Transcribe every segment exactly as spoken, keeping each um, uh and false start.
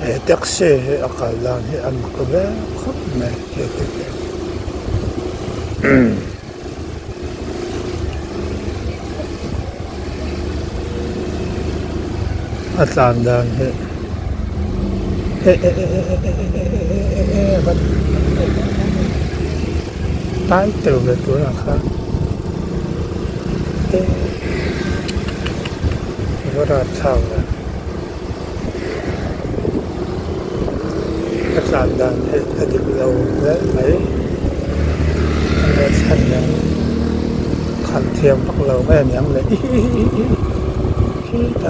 taxi akalan hi an kabe khop me ke ke atlan dan he he but tai teu ve tu na kha vara thang na atlan dan he adik lo le mai an chan na khan thiam pak lo mai yang le khi ta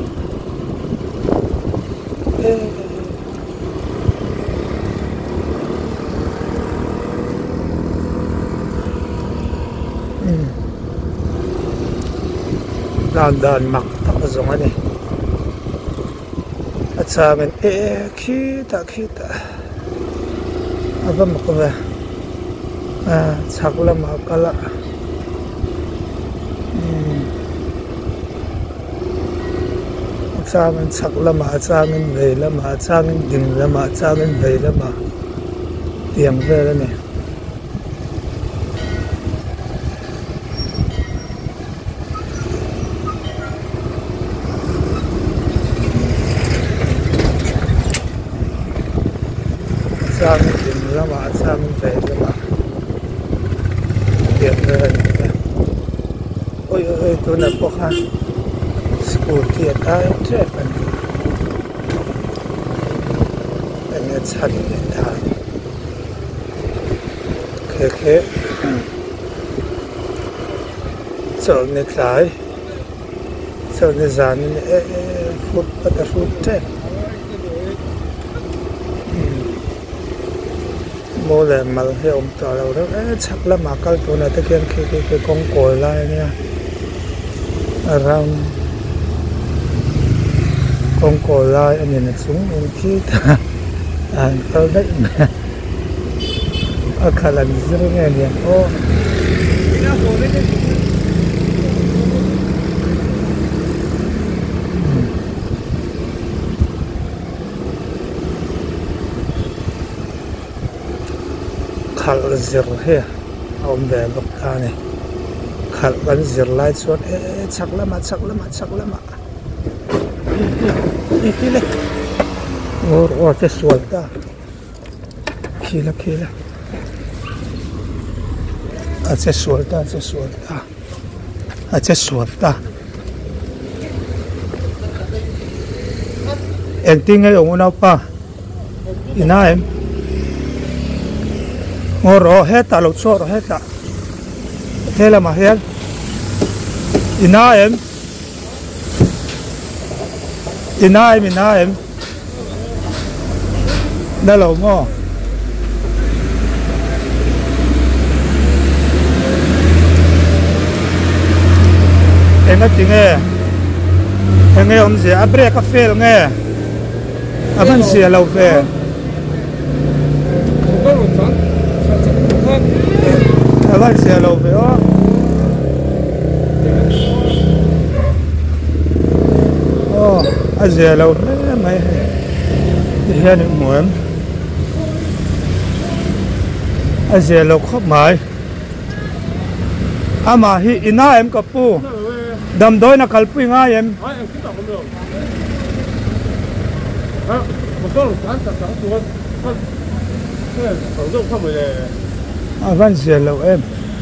dan dan mak tak zong ani achamen e khi ta khi ta aba makwa a chakla makala achamen chakla ma achamen veila ma achamen din la ma achamen veila ma tiang vela ne achamen din la ma achamen veila ma tiang vela ne oi oi tu na pokha scooty tai trek an an chan ne tha khe khe so ne klai so ne zan ne e foot at the foot trek mo le mal he om ta lo đó chak la ma kal tu na te kian khe khe ke kong koi lai ne around con cò lai anh nhìn xuống em khi ta anh câu đấy mà ở khả năng rất nghe nhỉ ô khả năng rất he ông bé bậc ca này khả năng rất lai suốt chắc lắm mà chắc lắm mà chắc lắm mà kila or or te suelta kila kila hace suelta hace suelta hace suelta el tinga yo una pa ina em or heta lo choro heta hela mahel ina em Ina em, ina em đã lâu ngô em có tiếng nghe em nghe ông gì à bre cà phê nghe à vẫn gì lâu về à vẫn gì lâu về ó à giờ lâu mấy thì hiện được muộn à giờ lâu khóc mãi à mà hi ina em có pu đầm đôi na kalpu nga em à vẫn giờ lâu em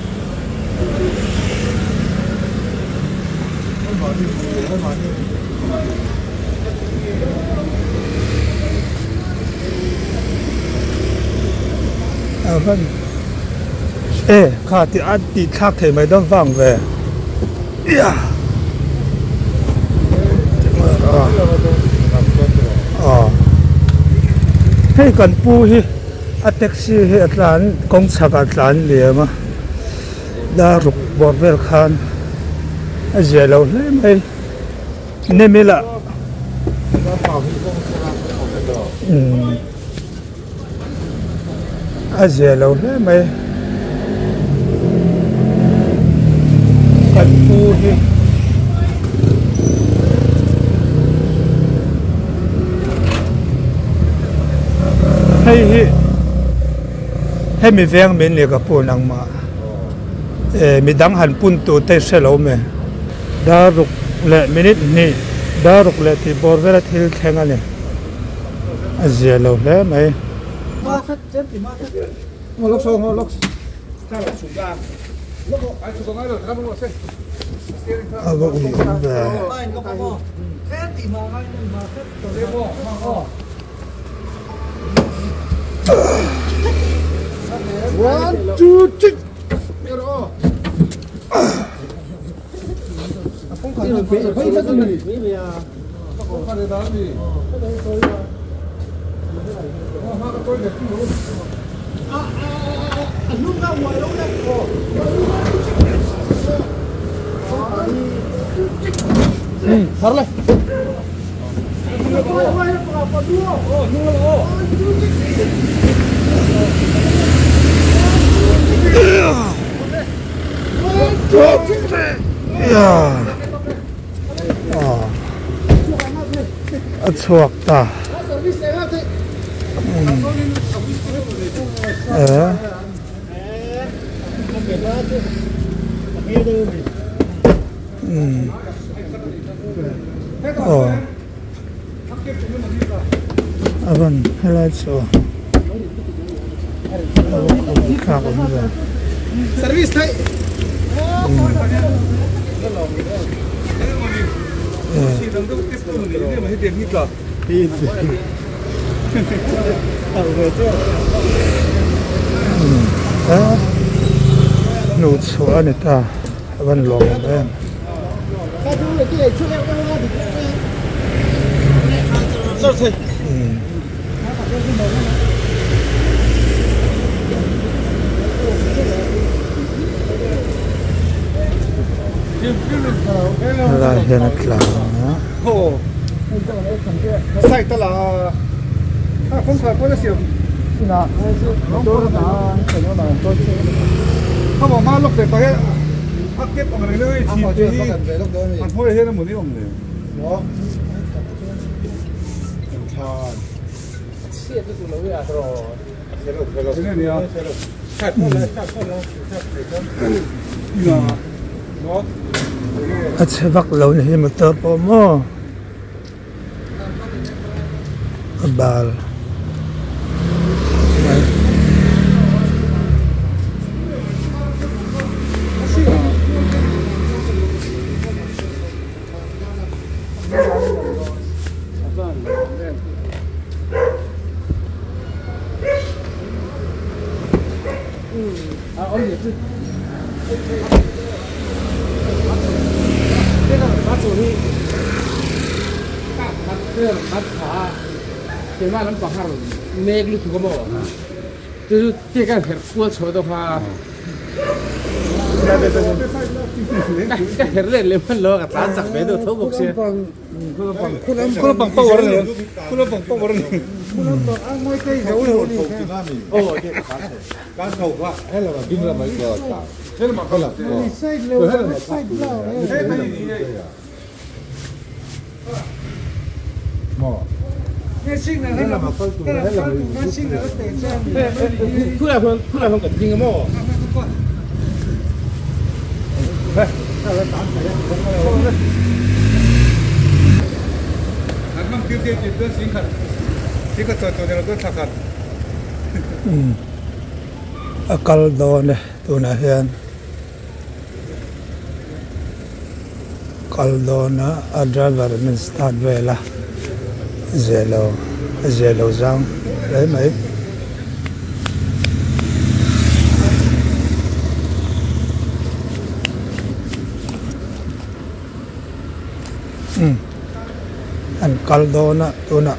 à vâng ê khá thì ăn thì khác thì mấy đông vàng về yeah. ờ hay cần pu hi à taxi hi atlan công sạc atlan liền mà đã rục bọt về khan à giờ lâu lấy mấy nên mới là à giờ lâu lấy mấy cần pu hi ให้มีเวียงมีเนี่ยกับปูนังมาเออมีดังหันปุ่นตัวเตะเสลาเมดารุกเละมินินี่ดารุกเละที่บอร์เวลที่แข่งกันเนี่ยอาเจียเราเละไหมมาคัดเจ็บมาคัดมาล็อกโซ่มาล็อกถ้าเราสุดยอดล็อกไอ้สุดง่ายเลยครับมึงว่าเส้นเอาไปอุ่นแบบไม่ก็พอแค่ตีมาง่ายมาคัดตัวเรียบร้อยมาอ๋อ one two three เดี๋ยวรอผมขอยืมไปไปไปตรงนี้ไม่มีอ่ะผมขอได้ด้านนี้มาก็ตัวเด็กนู้นอ่ะอ่ะอ่ะลูกเราหัวลูกเราโอ้อืมพอเลยย่าอ๋ออัดสวกตาเอออืมโอ้อาบันให้ไล่ชัวข้าวผมเลย service ไทยเออเออหนูชัวนี่ตาวันลงเองอืมอะไรเห็นกลางนะโอ้ใส่ตลาดถ้าผมขายก็จะเสียนะน้องตัวน้าใส่น้าตัวเขาบอกมาลูกเด็กไปพักเก็บออกมาเลยทีนี้มันพูดให้ทั้งหมดนี่ผมเลยเนาะชาเสียตัวตัวเลยอ่ะรอเสียลูกเสียลูกเนี่ยเนี่ยแค่พูดเลยแค่พูดเลยแค่พูดเลยเนาะเนาะอาชีพเราเนี่ยมันเติบโตมั้งบาล啊，而且是这个把手里大把这个把茶，给嘛能绑上那个路途个么？就是这个很过车的话，那那那那那很累，你们老个咋整没都头不些？คุณละปังคุณละคุณละปังปังวะเนี่ยคุณละปังปังวะเนี่ยคุณละปังอ่ะไม่ใช่เดี๋ยวเลยนี่โอ้เด็กการเขาว่าให้เราดิ้นเราไม่ก็ตายให้เราเขาหลับก็ใช่เลยใช่เลยเฮ้ยไม่หมอเนี่ยสิ่งนั้นให้เรามาเข้าตัวให้เรามาสิ่งนั้นเตะใช่ไหมคุณละคนคุณละคนกับจริงกับหมอเฮ้ยถ้าเราตามไปแล้วผมก็มันคือเด็กๆตัวสิงขัดสิงขัดตัวตัวเราตัวสักขัดอืมอากาศโดนเลยตัวน่ะเห็นอากาศโดนนะอัดดรเวอร์มันสตาร์ทเวล่ะเจโลเจโลจังได้ไหมอืมอันกัลโดนะตัวน่ะ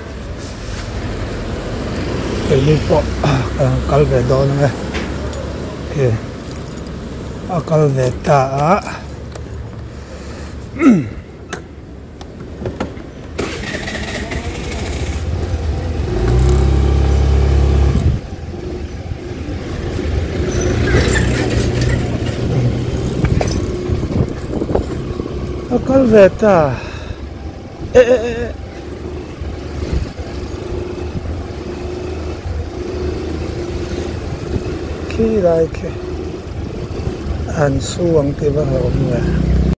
เป็นนี่ปะกัลเวโดนะไงโอเคอากัลเวตาอากัลเวตาเอ๊ะเอ๊ะเอ๊ะ thi lại cái an suang cái vào hôm nay